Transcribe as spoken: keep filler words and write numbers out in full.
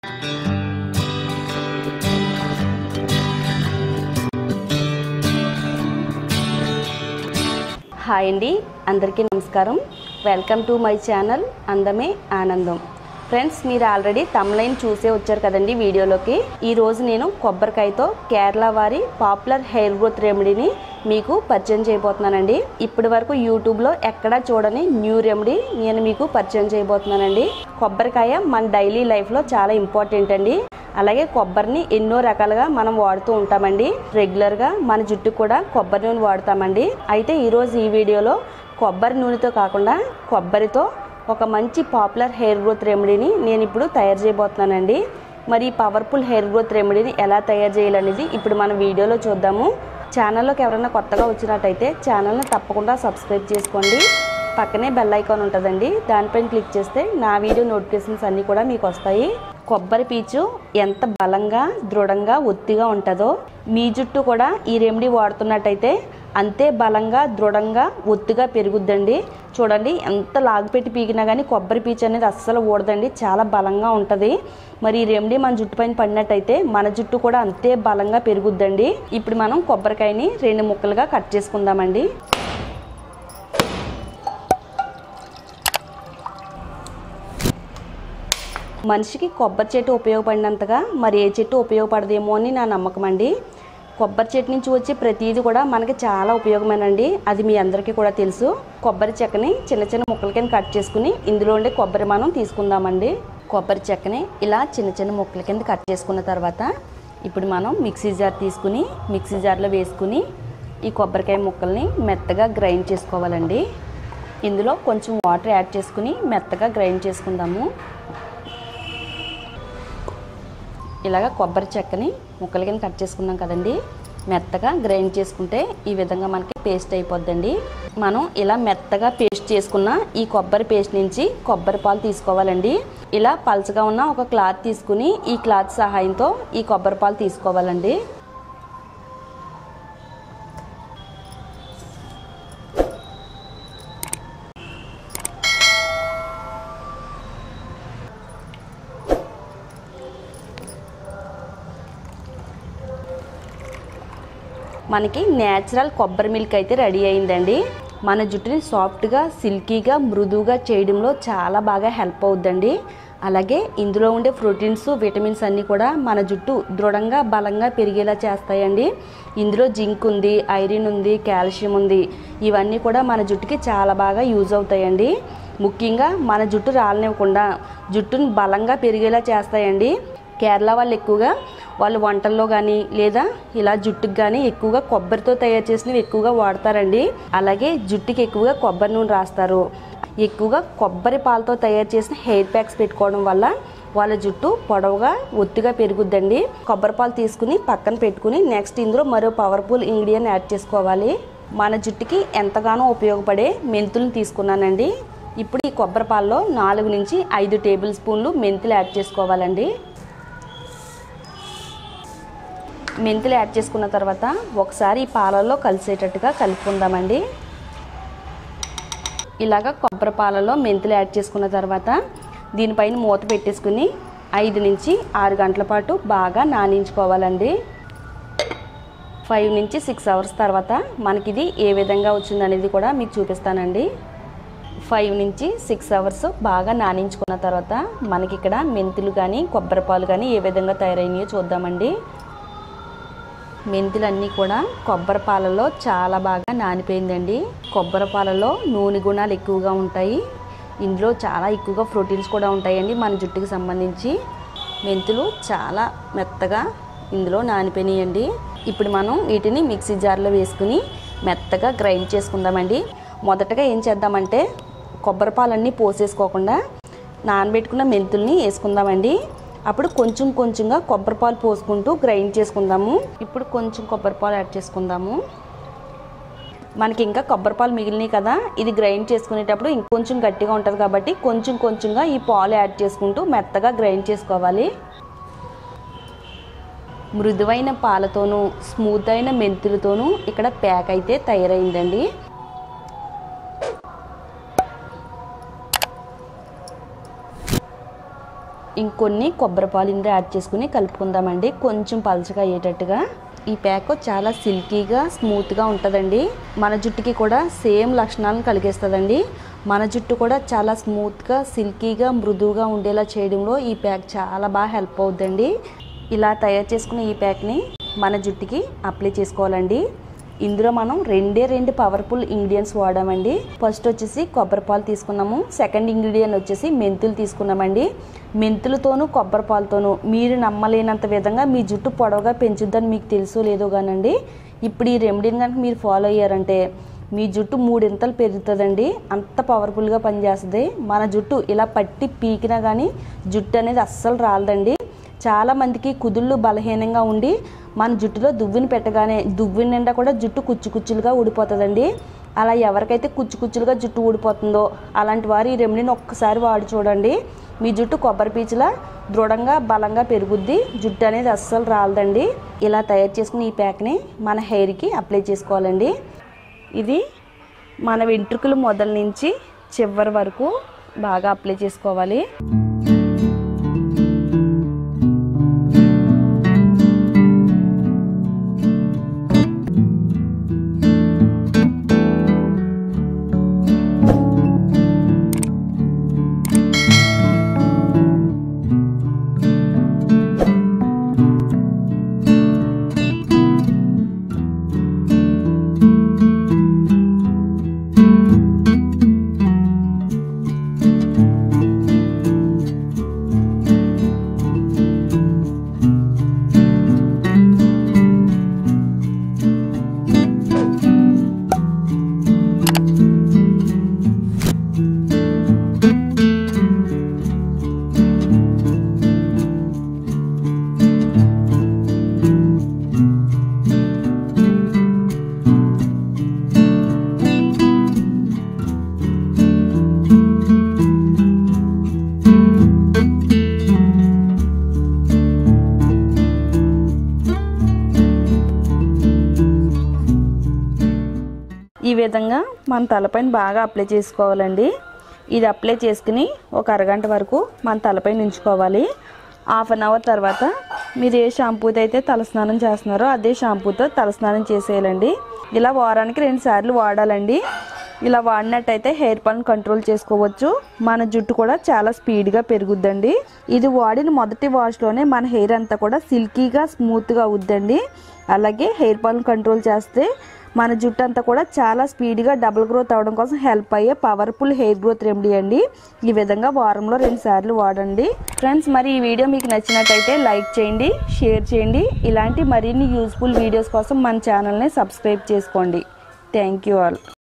Hi అండి, అందరికీ నమస్కారం. వెల్కమ్ టు మై ఛానల్ అందమే ఆనందం. ఫ్రెండ్స్, మీరు ఆల్రెడీ తమ్లైన్ చూసే వచ్చారు కదండి వీడియోలోకి. ఈరోజు నేను కొబ్బరికాయతో కేరళ వారి పాపులర్ హెయిర్ గ్రోత్ రెమెడీని మీకు పరిచయం చేయబోతున్నానండి. ఇప్పటి వరకు యూట్యూబ్లో ఎక్కడా చూడని న్యూ రెమెడీ నేను మీకు పరిచయం చేయబోతున్నానండి. కొబ్బరికాయ మన డైలీ లైఫ్లో చాలా ఇంపార్టెంట్ అండి. అలాగే కొబ్బరిని ఎన్నో రకాలుగా మనం వాడుతూ ఉంటామండి. రెగ్యులర్గా మన జుట్టు కూడా కొబ్బరి నూనె వాడుతామండి. అయితే ఈరోజు ఈ వీడియోలో కొబ్బరి నూనెతో కాకుండా కొబ్బరితో ఒక మంచి పాపులర్ హెయిర్ గ్రోత్ రెమెడీని నేను ఇప్పుడు తయారు చేయబోతున్నానండి. మరి ఈ పవర్ఫుల్ హెయిర్ గ్రోత్ రెమెడీని ఎలా తయారు చేయాలనేది ఇప్పుడు మనం వీడియోలో చూద్దాము. ఛానల్లోకి ఎవరైనా కొత్తగా వచ్చినట్టయితే ఛానల్ని తప్పకుండా సబ్స్క్రైబ్ చేసుకోండి. పక్కనే బెల్ ఐకాన్ ఉంటుందండి, దానిపైన క్లిక్ చేస్తే నా వీడియో నోటిఫికేషన్స్ అన్నీ కూడా మీకు వస్తాయి. కొబ్బరి పీచు ఎంత బలంగా దృఢంగా ఒత్తిగా ఉంటుందో మీ జుట్టు కూడా ఈ రెమెడీ వాడుతున్నట్టయితే అంతే బలంగా దృఢంగా ఒత్తిగా పెరుగుద్దండి. చూడండి, ఎంత లాగుపెట్టి పీకినా కానీ కొబ్బరి పీచు అనేది అస్సలు ఊడదండి, చాలా బలంగా ఉంటుంది. మరి ఈ రెమెడీ మన జుట్టు పైన పడినట్టయితే మన జుట్టు కూడా అంతే బలంగా పెరుగుద్దండి. ఇప్పుడు మనం కొబ్బరికాయని రెండు ముక్కలుగా కట్ చేసుకుందామండి. మనిషికి కొబ్బరి చెట్టు ఉపయోగపడినంతగా మరి ఏ చెట్టు ఉపయోగపడదేమో అని నా నమ్మకం అండి. కొబ్బరి చెట్టు నుంచి వచ్చే ప్రతిదీ కూడా మనకి చాలా ఉపయోగమేనండి, అది మీ అందరికీ కూడా తెలుసు. కొబ్బరి చెక్కని చిన్న చిన్న ముక్కల కింద కట్ చేసుకుని ఇందులో ఉండే కొబ్బరి మనం తీసుకుందామండి. కొబ్బరి చెక్కని ఇలా చిన్న చిన్న ముక్కల కింద కట్ చేసుకున్న తర్వాత ఇప్పుడు మనం మిక్సీ జార్ తీసుకుని మిక్సీ జార్లో వేసుకుని ఈ కొబ్బరికాయ ముక్కల్ని మెత్తగా గ్రైండ్ చేసుకోవాలండి. ఇందులో కొంచెం వాటర్ యాడ్ చేసుకుని మెత్తగా గ్రైండ్ చేసుకుందాము. ఇలాగ కొబ్బరి చెక్కని ముక్కల కింద కట్ చేసుకున్నాం కదండి, మెత్తగా గ్రైండ్ చేసుకుంటే ఈ విధంగా మనకి పేస్ట్ అయిపోద్దండి. మనం ఇలా మెత్తగా పేస్ట్ చేసుకున్న ఈ కొబ్బరి పేస్ట్ నుంచి కొబ్బరి పాలు తీసుకోవాలండి. ఇలా పల్చగా ఉన్న ఒక క్లాత్ తీసుకుని ఈ క్లాత్ సహాయంతో ఈ కొబ్బరి పాలు తీసుకోవాలండి. మనకి న్యాచురల్ కొబ్బరి మిల్క్ అయితే రెడీ అయిందండి. మన జుట్టుని సాఫ్ట్గా సిల్కీగా మృదువుగా చేయడంలో చాలా బాగా హెల్ప్ అవుద్దండి. అలాగే ఇందులో ఉండే ప్రోటీన్స్ విటమిన్స్ అన్నీ కూడా మన జుట్టు దృఢంగా బలంగా పెరిగేలా చేస్తాయండి. ఇందులో జింక్ ఉంది, ఐరన్ ఉంది, కాల్షియం ఉంది. ఇవన్నీ కూడా మన జుట్టుకి చాలా బాగా యూజ్ అవుతాయండి. ముఖ్యంగా మన జుట్టు రాలనివ్వకుండా జుట్టుని బలంగా పెరిగేలా చేస్తాయండి. కేరళ వాళ్ళు ఎక్కువగా వాళ్ళు వంటల్లో కానీ లేదా ఇలా జుట్టుకు కానీ ఎక్కువగా కొబ్బరితో తయారు చేసినవి ఎక్కువగా వాడతారండి. అలాగే జుట్టుకి ఎక్కువగా కొబ్బరి నూనె రాస్తారు. ఎక్కువగా కొబ్బరి పాలతో తయారు చేసిన హెయిర్ ప్యాక్స్ పెట్టుకోవడం వల్ల వాళ్ళ జుట్టు పొడవుగా ఒత్తిగా పెరుగుద్దండి. కొబ్బరి పాలు తీసుకుని పక్కన పెట్టుకుని నెక్స్ట్ ఇందులో మరో పవర్ఫుల్ ఇంగ్రీడియంట్ యాడ్ చేసుకోవాలి. మన జుట్టుకి ఎంతగానో ఉపయోగపడే మెంతులను తీసుకున్నానండి. ఇప్పుడు ఈ కొబ్బరి పాలలో నాలుగు నుంచి ఐదు టేబుల్ స్పూన్లు మెంతులు యాడ్ చేసుకోవాలండి. మెంతులు యాడ్ చేసుకున్న తర్వాత ఒకసారి ఈ పాలల్లో కలిసేటట్టుగా కలుపుకుందామండి. ఇలాగ కొబ్బరి పాలలో మెంతులు యాడ్ చేసుకున్న తర్వాత దీనిపైన మూత పెట్టేసుకుని ఐదు నుంచి ఆరు గంటల పాటు బాగా నానించుకోవాలండి. ఫైవ్ నుంచి సిక్స్ అవర్స్ తర్వాత మనకిది ఏ విధంగా వచ్చిందనేది కూడా మీకు చూపిస్తానండి. ఫైవ్ నుంచి సిక్స్ అవర్స్ బాగా నానించుకున్న తర్వాత మనకి ఇక్కడ మెంతులు కానీ కొబ్బరి పాలు కానీ ఏ విధంగా తయారైనాయో చూద్దామండి. మెంతులన్నీ కూడా కొబ్బరి పాలలో చాలా బాగా నానిపోయిందండి. కొబ్బరి పాలలో నూనె గుణాలు ఎక్కువగా ఉంటాయి. ఇందులో చాలా ఎక్కువగా ప్రోటీన్స్ కూడా ఉంటాయండి మన జుట్టుకి సంబంధించి. మెంతులు చాలా మెత్తగా ఇందులో నానిపోయినాయండి. ఇప్పుడు మనం వీటిని మిక్సీ జార్లో వేసుకుని మెత్తగా గ్రైండ్ చేసుకుందామండి. మొదటగా ఏం చేద్దామంటే కొబ్బరి పాలన్నీ పోసేసుకోకుండా నానబెట్టుకున్న మెంతుల్ని వేసుకుందామండి. అప్పుడు కొంచెం కొంచెంగా కొబ్బరి పాలు పోసుకుంటూ గ్రైండ్ చేసుకుందాము. ఇప్పుడు కొంచెం కొబ్బరి పాలు యాడ్ చేసుకుందాము. మనకి ఇంకా కొబ్బరి పాలు మిగిలినాయి కదా, ఇది గ్రైండ్ చేసుకునేటప్పుడు ఇంకొంచెం గట్టిగా ఉంటుంది కాబట్టి కొంచెం కొంచెంగా ఈ పాలు యాడ్ చేసుకుంటూ మెత్తగా గ్రైండ్ చేసుకోవాలి. మృదువైన పాలతోనూ స్మూత్ అయిన మెంతులతోనూ ఇక్కడ ప్యాక్ అయితే తయారైందండి. ఇంకొన్ని కొబ్బరి పాలు ఇందులో యాడ్ చేసుకుని కలుపుకుందామండి, కొంచెం పలచగా అయ్యేటట్టుగా. ఈ ప్యాక్ చాలా సిల్కీగా స్మూత్గా ఉంటుందండి. మన జుట్టుకి కూడా సేమ్ లక్షణాలను కలిగిస్తుందండి. మన జుట్టు కూడా చాలా స్మూత్గా సిల్కీగా మృదువుగా ఉండేలా చేయడంలో ఈ ప్యాక్ చాలా బాగా హెల్ప్ అవుతుందండి. ఇలా తయారు చేసుకున్న ఈ ప్యాక్ని మన జుట్టుకి అప్లై చేసుకోవాలండి. ఇందులో మనం రెండే రెండు పవర్ఫుల్ ఇంగ్రీడియంట్స్ వాడామండి. ఫస్ట్ వచ్చేసి కొబ్బరి పాలు తీసుకున్నాము, సెకండ్ ఇంగ్రీడియంట్ వచ్చేసి మెంతులు తీసుకున్నామండి. మెంతులతోనూ కొబ్బరి పాలతోనూ మీరు నమ్మలేనంత విధంగా మీ జుట్టు పొడవుగా పెంచుద్దని మీకు తెలుసో లేదో కానండి, ఇప్పుడు ఈ రెమెడీని కనుక మీరు ఫాలో అయ్యారంటే మీ జుట్టు మూడింతలు పెరుగుతుందండి. అంత పవర్ఫుల్గా పనిచేస్తుంది. మన జుట్టు ఇలా పట్టి పీకినా కానీ జుట్టు అనేది అస్సలు రాలదండి. చాలామందికి కుదుళ్ళు బలహీనంగా ఉండి మన జుట్టులో దువ్విని పెట్టగానే దువ్విని నిండా కూడా జుట్టు కుచ్చు కుచ్చులుగా ఊడిపోతుందండి. అలా ఎవరికైతే కుచ్చు కుచ్చులుగా జుట్టు ఊడిపోతుందో అలాంటి వారు ఈ రెమెడీని ఒక్కసారి వాడి చూడండి. మీ జుట్టు కొబ్బరి పీచులా దృఢంగా బలంగా పెరుగుద్ది, జుట్టు అనేది అస్సలు రాలదండి. ఇలా తయారు చేసుకుని ఈ ప్యాక్ని మన హెయిర్కి అప్లై చేసుకోవాలండి. ఇది మన వెంట్రుకలు మొదల నుంచి చివరి వరకు బాగా అప్లై చేసుకోవాలి. ఈ విధంగా మన తలపైన బాగా అప్లై చేసుకోవాలండి. ఇది అప్లై చేసుకుని ఒక అరగంట వరకు మన తలపైన ఉంచుకోవాలి. హాఫ్ అన్ అవర్ తర్వాత మీరు ఏ షాంపూతో అయితే తలస్నానం చేస్తున్నారో అదే షాంపూతో తలస్నానం చేసేయాలండి. ఇలా వారానికి రెండు సార్లు వాడాలండి. ఇలా వాడినట్టయితే హెయిర్ ఫాల్ని కంట్రోల్ చేసుకోవచ్చు. మన జుట్టు కూడా చాలా స్పీడ్గా పెరుగుద్దండి. ఇది వాడిన మొదటి వాష్లోనే మన హెయిర్ అంతా కూడా సిల్కీగా స్మూత్గా అవుద్దండి. అలాగే హెయిర్ ఫాల్ని కంట్రోల్ చేస్తే మన జుట్టు అంతా కూడా చాలా స్పీడ్గా డబుల్ గ్రోత్ అవ్వడం కోసం హెల్ప్ అయ్యే పవర్ఫుల్ హెయిర్ గ్రోత్ రెమెడీ అండి. ఈ విధంగా వారంలో రెండు సార్లు వాడండి. ఫ్రెండ్స్, మరి ఈ వీడియో మీకు నచ్చినట్టయితే లైక్ చేయండి, షేర్ చేయండి. ఇలాంటి మరిన్ని యూస్ఫుల్ వీడియోస్ కోసం మన ఛానల్ని సబ్స్క్రైబ్ చేసుకోండి. Thank you all.